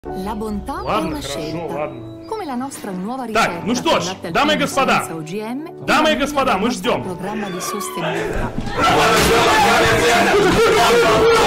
La bontà è Ладно, una хорошо, scelta. ладно. Come la nostra nuova ricetta. Так, ну что ж, condotta al дамы и piano господа, senza OGM, дамы и in господа, linea мы del nostro ждем. Programma di sostenibilità.